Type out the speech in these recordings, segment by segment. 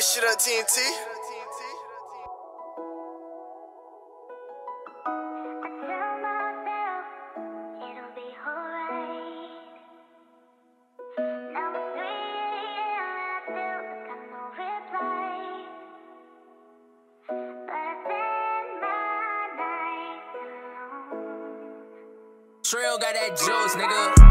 that shit on TNT. Trill got that juice, nigga.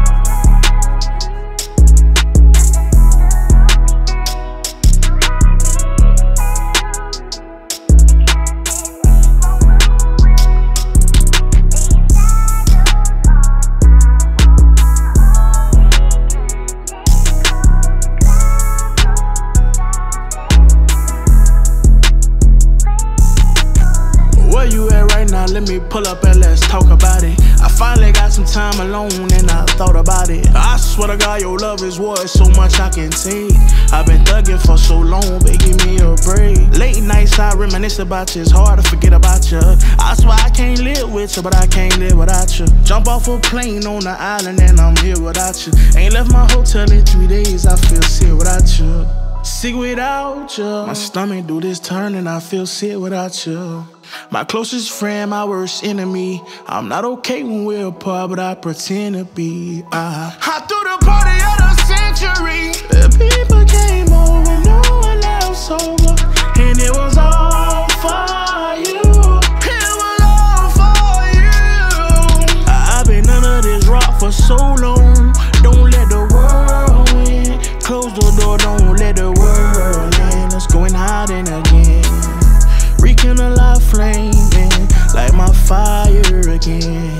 Where you at right now? Let me pull up and let's talk about it. I finally got some time alone and I thought about it. I swear to God, your love is worth so much I can take. I've been thuggin' for so long, but give me a break. Late nights I reminisce about you, it's hard to forget about you. I swear I can't live with you, but I can't live without you. Jump off a plane on the island and I'm here without you. Ain't left my hotel in 3 days, I feel sick without you. Sick without you. My stomach do this turn and I feel sick without you. My closest friend, my worst enemy. I'm not okay when we're apart, but I pretend to be. I threw the party of the century. The people came over, no one else sober, and it was all for you. It was all for you. I've been under this rock for so long. Don't let the world win. Close the door, don't let the world in. Let's go and hide in again. Rekindle a flame, light my fire again.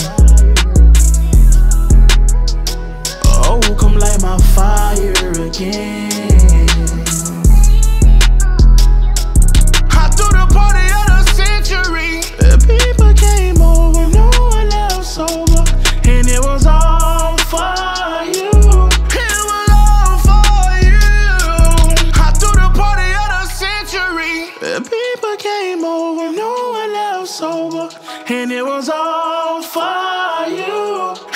Oh, come light my fire again. I threw the party of the century. The people came over, no one else sober, and it was all for you. It was all for you. I threw the party of the century. The people came over, no one else sober, and it was all for you.